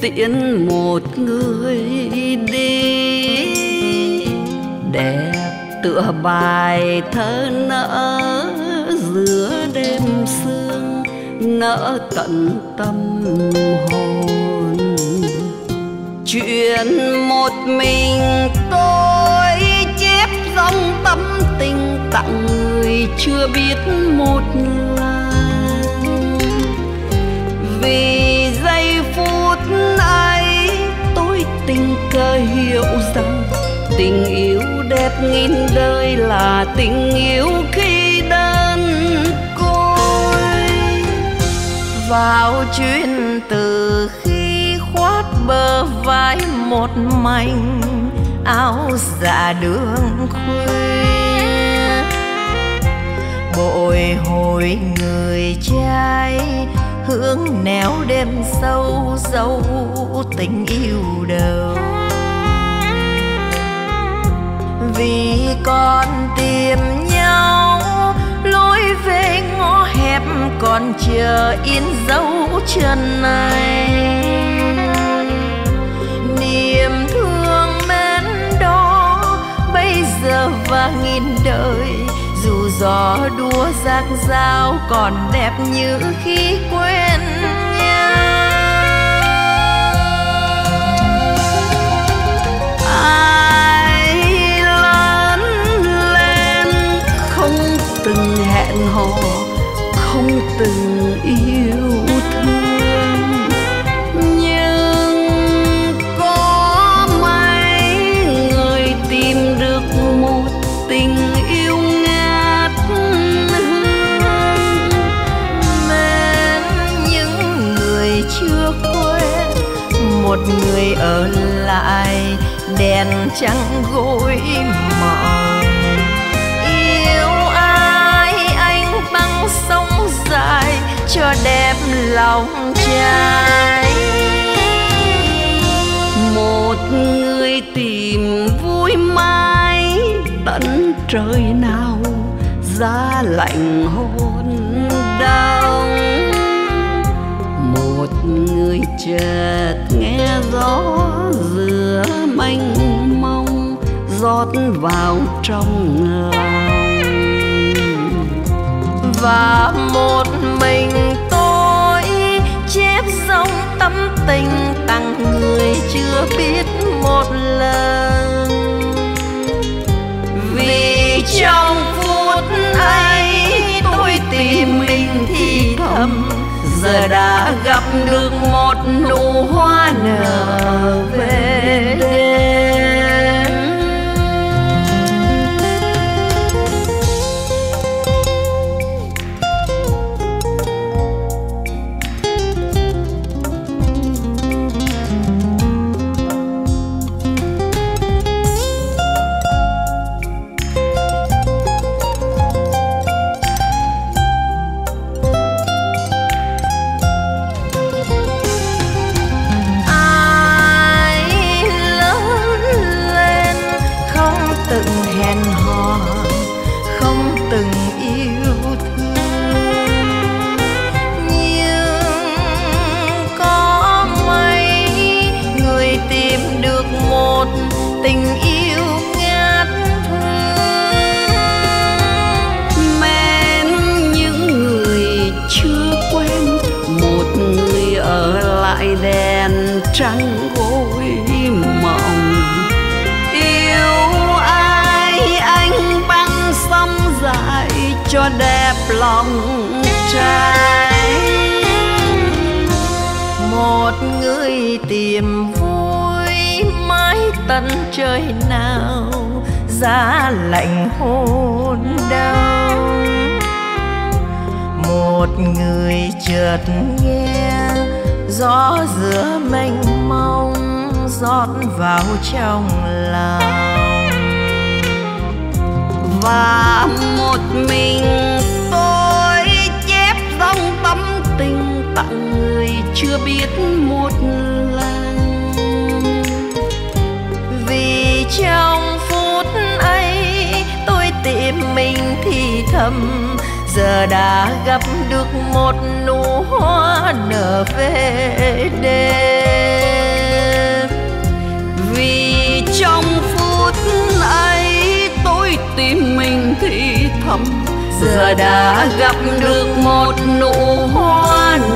tiễn một người đi, đẹp tựa bài thơ nỡ giữa đêm sương, nỡ tận tâm hồn. Chuyện một mình tôi chép dòng tâm tình tặng người chưa biết một lần. Vì giây phút ấy tôi tình cờ hiểu rằng tình yêu đẹp nghìn đời là tình yêu khi đơn côi. Vào chuyến từ khi khoát bờ vai một mảnh áo dạ đường khuya, bội hồi người trai hướng nẻo đêm sâu dấu tình yêu đầu. Vì còn tìm nhau lối về ngõ hẹp còn chờ in dấu chân này, niềm thương mến đó bây giờ và nghìn đời. Dù gió đua rác rao còn đẹp như khi quen nhau. Ai lớn lên không từng hẹn hò, không từng yêu thương, nhưng có mấy người tìm được một tình yêu ngát hương. Mến những người chưa quen, một người ở lại đèn trắng gối mộng. Yêu ai anh băng sông dài cho đẹp lòng trai. Một người tìm vui mãi tận trời nào, giá lạnh hôn đông. Một người chợt nghe gió giữa mênh mông rót vào trong lòng, và một mình tôi chép dòng tâm tình tặng người chưa biết một lần. Vì trong phút ấy tôi tìm mình thì thầm, giờ đã gặp được một nụ hoa nở về đêm. Tình yêu ngát hương, mến những người chưa quen, một người ở lại đèn trắng gối mộng. Yêu ai anh băng sông dài cho đẹp lòng trai. Một người tìm vui mãi tận trời nào, giá lạnh hôn đau. Một người chợt nghe gió giữa mênh mông rót vào trong lòng, và một mình tôi chép dòng tâm tình tặng người chưa biết một lần. Vì trong phút ấy tôi tìm mình thì thầm, giờ đã gặp được một nụ hoa nở về đêm. không, giờ đã gặp được một nụ hoa